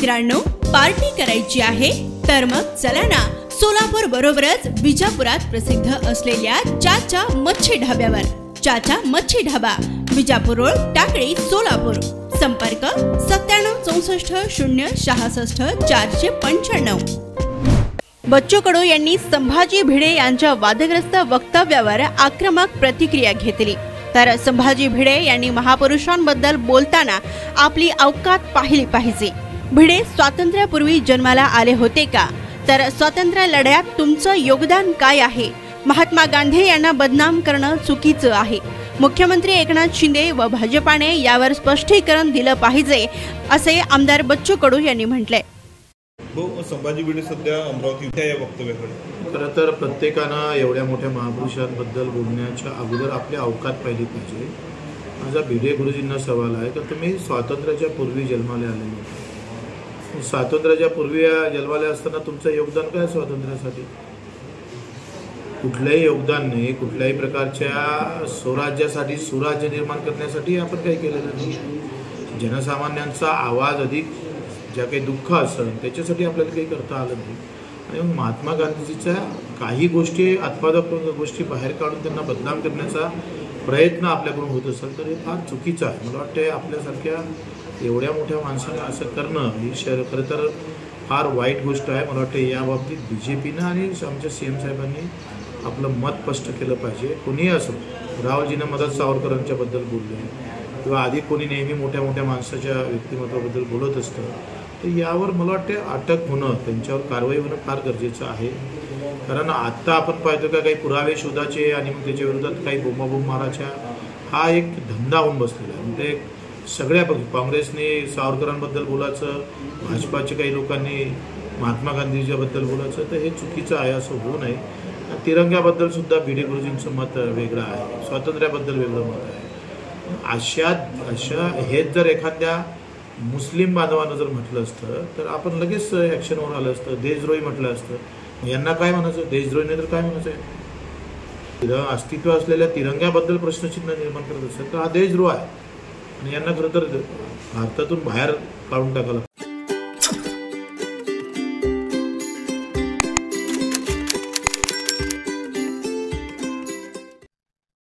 मित्रांनो, पार्टी करायची आहे तर मग चला ना, सोलापूर बरोबरच विजापुरात प्रसिद्ध असलेल्या चाचा मच्छी ढाब्यावर। चाचा मच्छी ढाबा, विजापूर रोड, टाकळी, सोलापूर। संपर्क 9764066495। बच्चू कडू यांनी संभाजी भिडे यांच्या वादग्रस्त वक्तव्यावर आक्रमक प्रतिक्रिया घेतली। तर संभाजी भिडे यांनी महापुरुषांबद्दल बोलताना आपली औकात पाहिली पाहिजे। भिडे स्वातंत्र्यापूर्वी जन्माला आले होते का? तर स्वातंत्र्य लढ्यात तुमचं योगदान काय आहे? महात्मा गांधी यांना बदनाम करणं चुकीचं आहे। मुख्यमंत्री एकनाथ शिंदे व भाजपाने यावर स्पष्टीकरण दिलं पाहिजे, असे आमदार बच्चू कडू यांनी म्हटले। संभाजी भिडे सध्या अमरावतीत या वक्तव्याकडे खरं तर प्रत्येकानं एवढ्या मोठ्या महापुरुषांबद्दल बोलण्याच्या अगोदर आपली औकात पाहिली पाहिजे। माझा भिडे गुरुजींना सवाल आहे की तुम्ही स्वातंत्र्याच्या पूर्वी जन्माला आले होते। स्वातंत्र्याच्या पूर्वी जन्माला असताना तुमचं योगदान काय स्वातंत्र्यासाठी? कुठलंही योगदान नाही। कुठल्याही प्रकारच्या स्वराज्यासाठी, सुराज्य निर्माण करण्यासाठी आपण काही केलेलं नाही। जनसामान्यांचा आवाज अधिक ज्या काही दुःख असेल त्याच्यासाठी आपल्याला काही करता आलं नाही। आणि महात्मा गांधीजीच्या काही गोष्टी, आत्मदायक गोष्टी बाहेर काढून त्यांना बदनाम करण्याचा प्रयत्न आपल्याकडून होत असेल तर हे फार चुकीचं आहे। मला वाटतं आपल्यासारख्या एवढ्या मोठ्या माणसांना असं करणं ही खरं तर फार वाईट गोष्ट आहे। मला वाटतं या बाबतीत BJPनं आणि आमच्या CM साहेबांनी आपलं मत स्पष्ट केलं पाहिजे। कोणीही असो, रावजीनं मदत सावरकरांच्याबद्दल बोलले किंवा आधी कोणी नेहमी मोठ्या मोठ्या माणसाच्या व्यक्तिमत्वाबद्दल बोलत असतं, तर यावर मला वाटते अटक होणं, त्यांच्यावर कारवाई होणं फार गरजेचं आहे। कारण आत्ता आपण पाहतो का काही पुरावे शोधाचे आणि मग त्याच्या विरोधात काही बोंबाबोंब मारायच्या हा एक धंदा होऊन बसलेला आहे। म्हणजे सगळ्या काँग्रेसने सावरकरांबद्दल बोलायचं, भाजपाच्या काही लोकांनी महात्मा गांधीजीबद्दल बोलायचं, तर हे चुकीचं आहे, असं होऊ नये। तिरंग्याबद्दल सुद्धा भिडे गुरुजींचं मत वेगळं आहे, स्वातंत्र्याबद्दल वेगळं मत आहे। अशा हेच जर एखाद्या मुस्लिम बांधवानं जर म्हटलं असतं तर आपण लगेच ॲक्शनवर आलं असतं, देशद्रोही म्हटलं असतं। यांना काय म्हणायचं? देशद्रोहीने तर काय म्हणायचं? अस्तित्व असलेल्या तिरंग्याबद्दल प्रश्नचिन्ह निर्माण करत असेल तर हा देशद्रोह आहे आणि यांना खरं तर भारतातून बाहेर काढून टाकायला